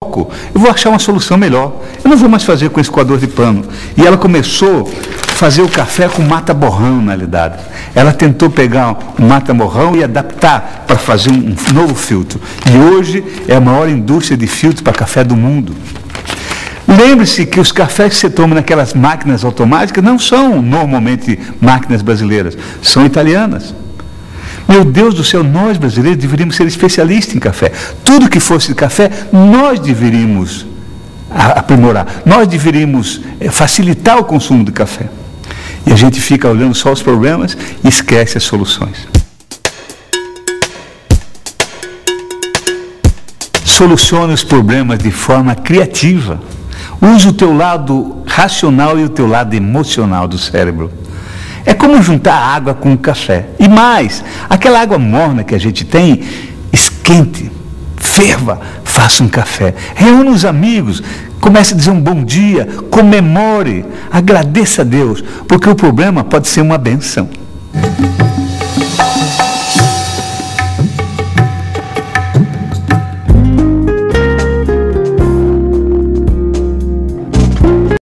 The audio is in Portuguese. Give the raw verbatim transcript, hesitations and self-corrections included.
eu vou achar uma solução melhor. Eu não vou mais fazer com esse coador de pano. E ela começou a fazer o café com mata-borrão, na realidade. Ela tentou pegar um mata-borrão e adaptar para fazer um novo filtro. E hoje é a maior indústria de filtro para café do mundo. Lembre-se que os cafés que você toma naquelas máquinas automáticas não são normalmente máquinas brasileiras, são italianas. Meu Deus do céu, nós brasileiros deveríamos ser especialistas em café. Tudo que fosse de café, nós deveríamos aprimorar. Nós deveríamos facilitar o consumo de café. E a gente fica olhando só os problemas e esquece as soluções. Solucione os problemas de forma criativa. Use o teu lado racional e o teu lado emocional do cérebro. É como juntar água com café. E mais, aquela água morna que a gente tem, esquente, ferva, faça um café. Reúna os amigos, comece a dizer um bom dia, comemore, agradeça a Deus, porque o problema pode ser uma bênção.